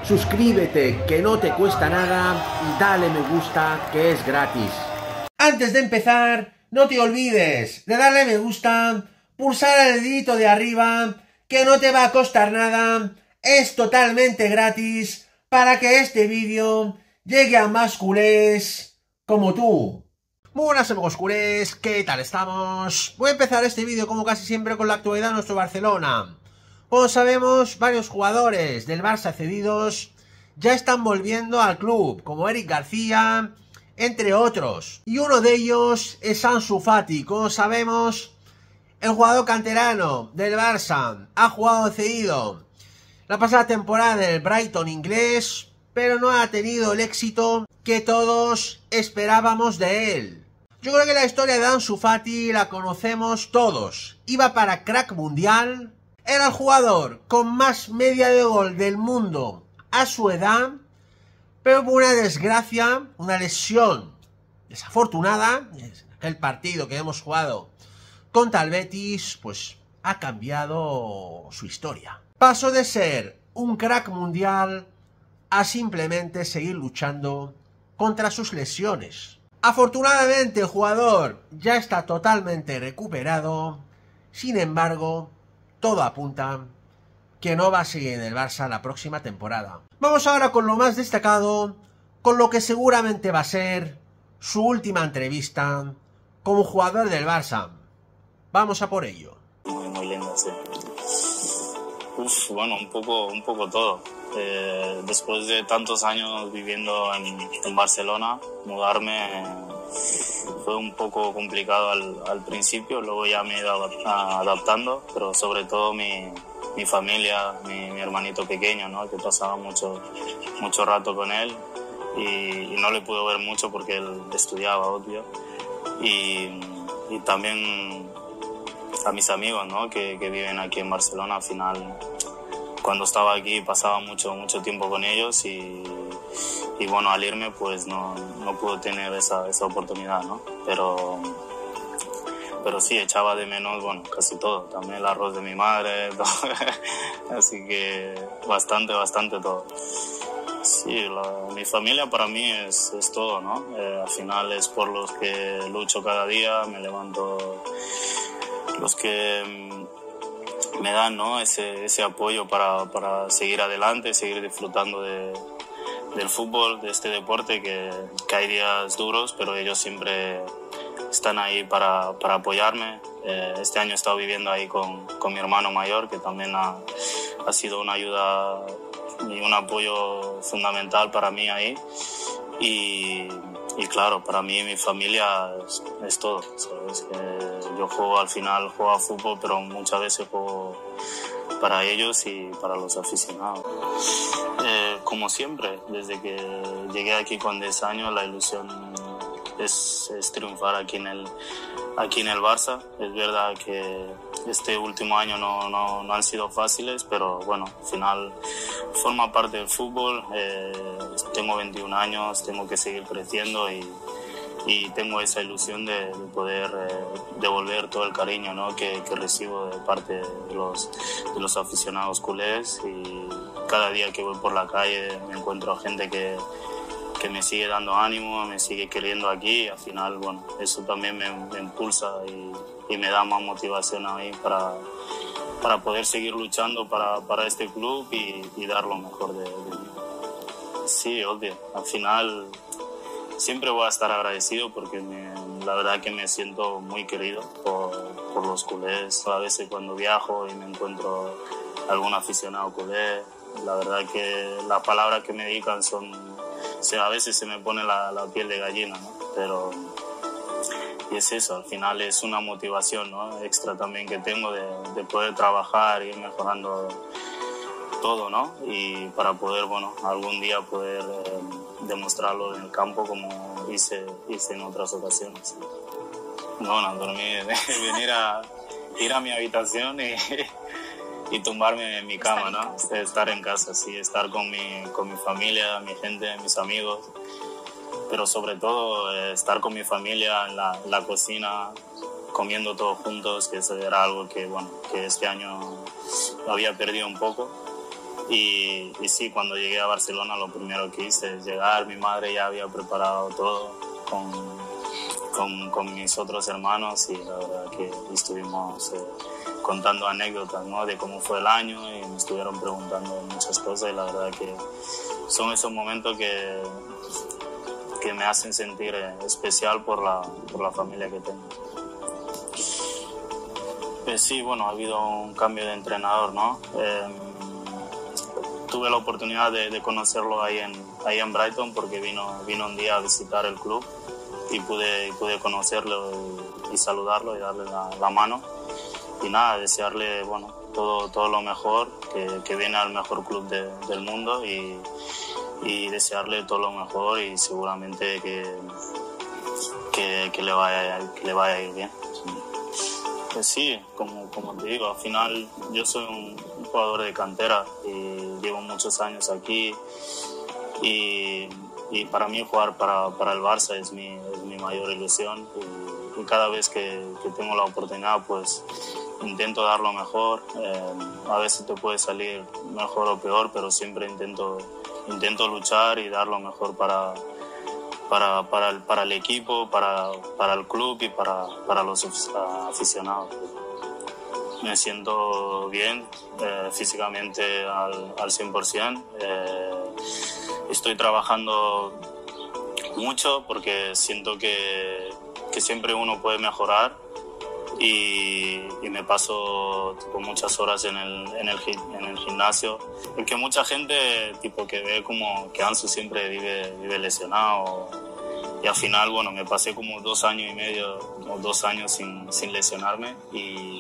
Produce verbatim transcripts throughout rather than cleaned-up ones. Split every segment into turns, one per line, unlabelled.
suscríbete que no te cuesta nada y dale me gusta que es gratis. Antes de empezar, no te olvides de darle me gusta, pulsar el dedito de arriba, que no te va a costar nada, es totalmente gratis para que este vídeo llegue a más culés como tú. Muy buenas amigos culés, ¿qué tal estamos? Voy a empezar este vídeo como casi siempre con la actualidad de nuestro Barcelona. Como sabemos, varios jugadores del Barça cedidos ya están volviendo al club, como Eric García, entre otros. Y uno de ellos es Ansu Fati. Como sabemos, el jugador canterano del Barça ha jugado cedido la pasada temporada en el Brighton inglés, pero no ha tenido el éxito que todos esperábamos de él. Yo creo que la historia de Ansu Fati la conocemos todos. Iba para crack mundial, era el jugador con más media de gol del mundo a su edad, pero por una desgracia, una lesión desafortunada, el partido que hemos jugado contra el Betis, pues ha cambiado su historia. Pasó de ser un crack mundial a simplemente seguir luchando contra sus lesiones. Afortunadamente el jugador ya está totalmente recuperado, sin embargo, todo apunta que no va a seguir en el Barça la próxima temporada. Vamos ahora con lo más destacado, con lo que seguramente va a ser su última entrevista como jugador del Barça. Vamos a por ello.
Muy, muy lindo, sí. Uf, bueno, un poco, un poco todo. Eh, después de tantos años viviendo en, en Barcelona, mudarme fue un poco complicado al, al principio, luego ya me he ido adaptando, pero sobre todo mi, mi familia, mi, mi hermanito pequeño, ¿no? Que pasaba mucho, mucho rato con él y, y no le pude ver mucho porque él estudiaba, obvio. Y, y también a mis amigos, ¿no? que, que viven aquí en Barcelona. Al final, cuando estaba aquí pasaba mucho, mucho tiempo con ellos y, y bueno, al irme pues no, no pude tener esa, esa oportunidad, ¿no? Pero, pero sí, echaba de menos, bueno, casi todo. También el arroz de mi madre, todo. Así que bastante, bastante todo. Sí, la, mi familia para mí es, es todo, ¿no? Eh, al final es por los que lucho cada día, me levanto, los que me dan, ¿no? ese, ese apoyo para, para seguir adelante, seguir disfrutando de, del fútbol, de este deporte, que, que hay días duros, pero ellos siempre están ahí para, para apoyarme. Eh, este año he estado viviendo ahí con, con mi hermano mayor, que también ha, ha sido una ayuda y un apoyo fundamental para mí ahí. Y, y claro, para mí mi familia es, es todo, ¿sabes? Que yo juego, al final juego a fútbol, pero muchas veces juego para ellos y para los aficionados. Eh, como siempre, desde que llegué aquí con diez años, la ilusión es, es triunfar aquí en, el, aquí en el Barça. Es verdad que este último año no, no, no han sido fáciles, pero bueno, al final forma parte del fútbol. Eh, tengo veintiún años, tengo que seguir creciendo y, y tengo esa ilusión de, de poder eh, devolver todo el cariño, ¿no? que, que recibo de parte de los, de los aficionados culés. Y cada día que voy por la calle me encuentro gente que, que me sigue dando ánimo, me sigue queriendo aquí, y al final, bueno, eso también me, me impulsa y, y me da más motivación a mí para, para poder seguir luchando para, para este club y, y dar lo mejor de, de mí. Sí, obvio, al final siempre voy a estar agradecido porque me, la verdad que me siento muy querido por, por los culés. A veces cuando viajo y me encuentro algún aficionado culé, la verdad que las palabras que me dedican son, o sea, a veces se me pone la, la piel de gallina, ¿no? Pero y es eso, al final es una motivación, ¿no? Extra también que tengo de, de poder trabajar y ir mejorando todo, ¿no? Y para poder, bueno, algún día poder eh, demostrarlo en el campo como hice, hice en otras ocasiones. Bueno, dormir, venir a ir a mi habitación y, y tumbarme en mi cama, ¿no? Estar en casa, sí, estar con mi, con mi familia, mi gente, mis amigos, pero sobre todo eh, estar con mi familia en la, en la cocina, comiendo todos juntos, que eso era algo que, bueno, que este año había perdido un poco. Y, y sí, cuando llegué a Barcelona lo primero que hice es llegar. Mi madre ya había preparado todo con, con, con mis otros hermanos y la verdad que estuvimos eh, contando anécdotas, ¿no?, de cómo fue el año y me estuvieron preguntando muchas cosas y la verdad que son esos momentos que, que me hacen sentir eh, especial por la, por la familia que tengo. Eh, sí, bueno, ha habido un cambio de entrenador, ¿no? Eh, tuve la oportunidad de, de conocerlo ahí en, ahí en Brighton porque vino, vino un día a visitar el club y pude, pude conocerlo y, y saludarlo y darle la, la mano. Y nada, desearle, bueno, todo, todo lo mejor, que, que viene al mejor club de, del mundo y, y desearle todo lo mejor y seguramente que, que, que, le, vaya, que le vaya a ir bien. Pues sí, como, como te digo, al final yo soy un, un jugador de cantera y llevo muchos años aquí y, y para mí jugar para, para el Barça es mi, es mi mayor ilusión y, y cada vez que, que tengo la oportunidad pues intento dar lo mejor. Eh, a veces te puede salir mejor o peor, pero siempre intento, intento luchar y dar lo mejor para, para, para, el, para el equipo, para, para el club y para, para los aficionados. Me siento bien, eh, físicamente al, al cien por ciento. Eh, estoy trabajando mucho porque siento que, que siempre uno puede mejorar. Y, y me paso tipo, muchas horas en el, en, el, en el gimnasio, porque mucha gente tipo, que ve como que Ansu siempre vive, vive lesionado y al final bueno, me pasé como dos años y medio o dos años sin, sin lesionarme y,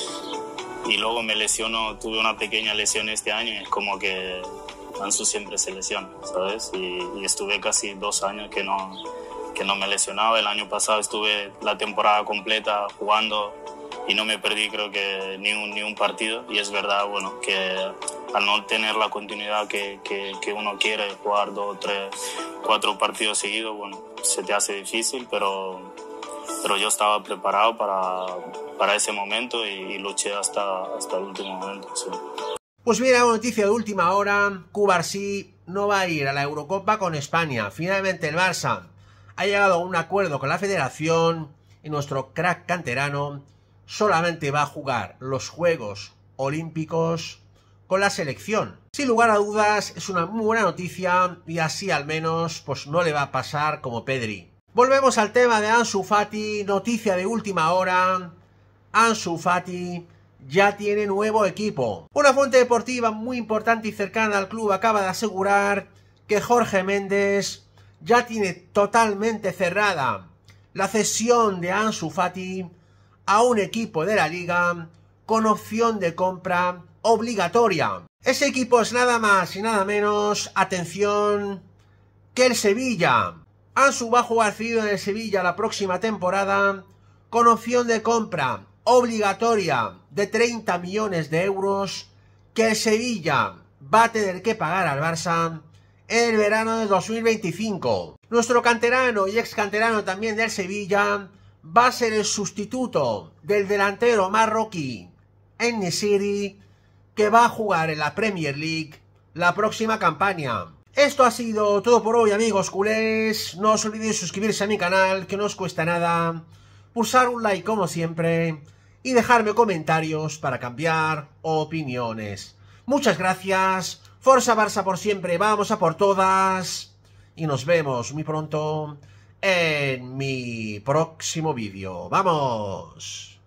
y luego me lesiono, tuve una pequeña lesión este año y es como que Ansu siempre se lesiona, ¿sabes? Y, y estuve casi dos años que no que no me lesionaba. El año pasado estuve la temporada completa jugando y no me perdí creo que ni un, ni un partido y es verdad bueno que al no tener la continuidad que, que, que uno quiere, jugar dos, tres, cuatro partidos seguidos, bueno, se te hace difícil, pero, pero yo estaba preparado para, para ese momento y, y luché hasta, hasta el último momento. Sí.
Pues mira, noticia de última hora, Cubarsí no va a ir a la Eurocopa con España. Finalmente el Barça ha llegado a un acuerdo con la federación y nuestro crack canterano solamente va a jugar los Juegos Olímpicos con la selección. Sin lugar a dudas es una muy buena noticia y así al menos pues no le va a pasar como Pedri. Volvemos al tema de Ansu Fati, noticia de última hora. Ansu Fati ya tiene nuevo equipo. Una fuente deportiva muy importante y cercana al club acaba de asegurar que Jorge Méndez ya tiene totalmente cerrada la cesión de Ansu Fati a un equipo de la liga con opción de compra obligatoria. Ese equipo es nada más y nada menos, atención, que el Sevilla. Ansu va a jugar cedido en el Sevilla la próxima temporada con opción de compra obligatoria de treinta millones de euros que el Sevilla va a tener que pagar al Barça en el verano de dos mil veinticinco. Nuestro canterano y ex canterano también del Sevilla va a ser el sustituto del delantero marroquí En-Nesyri, que va a jugar en la Premier League la próxima campaña. Esto ha sido todo por hoy, amigos culés. No os olvidéis suscribirse a mi canal, que no os cuesta nada, pulsar un like como siempre y dejarme comentarios para cambiar opiniones. Muchas gracias. Forza Barça por siempre, vamos a por todas. Y nos vemos muy pronto en mi próximo vídeo. ¡Vamos!